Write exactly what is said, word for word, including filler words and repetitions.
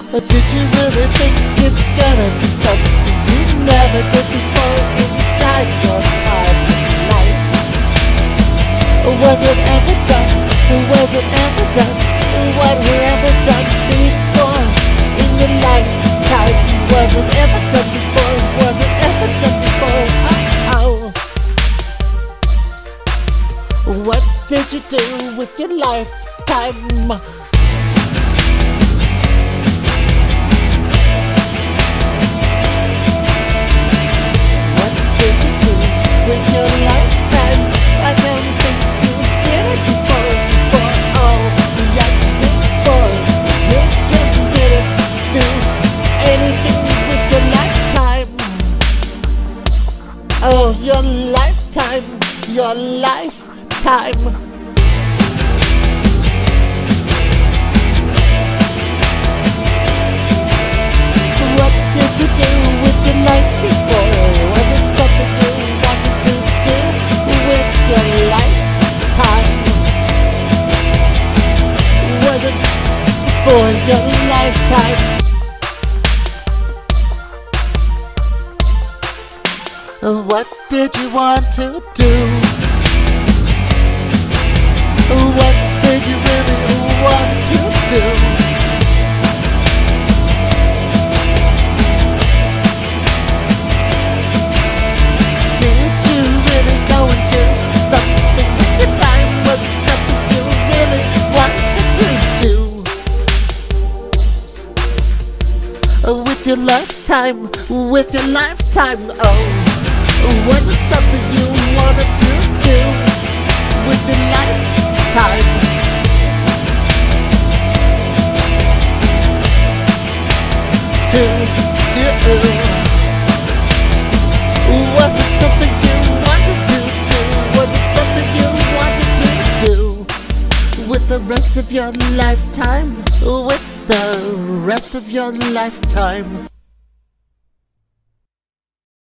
Or did you really think it's gonna be something you never did before inside your time of life? Was it ever done? Was it ever done? What have you ever done before in your lifetime? Was it ever done before? Was it ever done before? Oh, oh. What did you do with your lifetime? With your lifetime, I don't think you did it before, before, oh, yes, before. You just didn't do anything with your lifetime. Oh, your lifetime, your lifetime. What did you do with your life before? Was it something you your lifetime? Was it for your lifetime? What did you want to do? What did you really want to do? With your lifetime, with your lifetime, oh, was it something you wanted to do with your lifetime? To do, was it something you wanted to do? Was it something you wanted to do with the rest of your lifetime? With the rest of your lifetime.